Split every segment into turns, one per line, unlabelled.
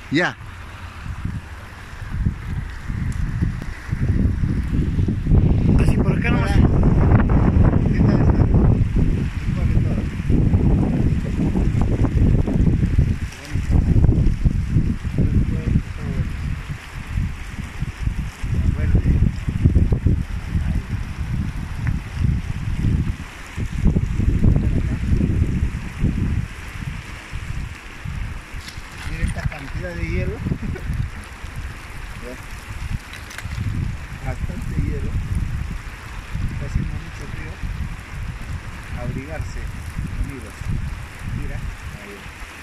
Ya.
Así por acá nomás.
¿Qué tal está? ¿Cuál es todo? Mira esta cantidad de hielo. Bastante hielo. Está haciendo mucho frío. Abrigarse, amigos. Mira, ahí.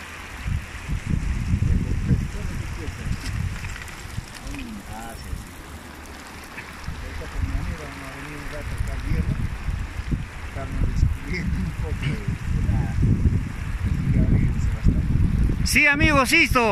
Sí. Ahorita con mi amigo vamos a venir un rato acá al hielo. Estamos descubriendo un poco y abrirse bastante.
Sí, amigos,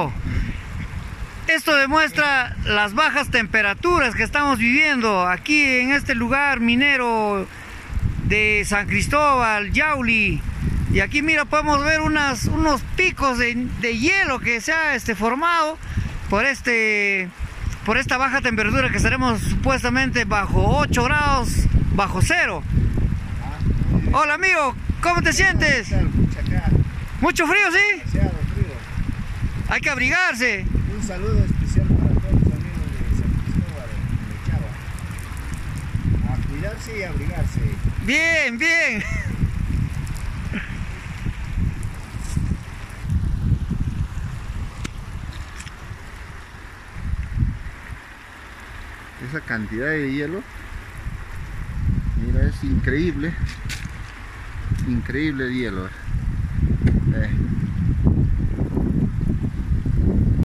esto demuestra las bajas temperaturas que estamos viviendo aquí en este lugar minero de San Cristóbal, Yauli. Y aquí mira, podemos ver unos picos de hielo que se ha formado por esta baja temperatura, que estaremos supuestamente bajo 8 grados bajo cero. Hola amigo, ¿cómo te sientes? ¿Mucho frío, sí?
Demasiado frío.
Hay que abrigarse.
Un saludo especial para todos los amigos de San Cristóbal de Chava. A cuidarse y abrigarse.
Bien, bien.
Esa cantidad de hielo, mira, es increíble. Increíble hielo.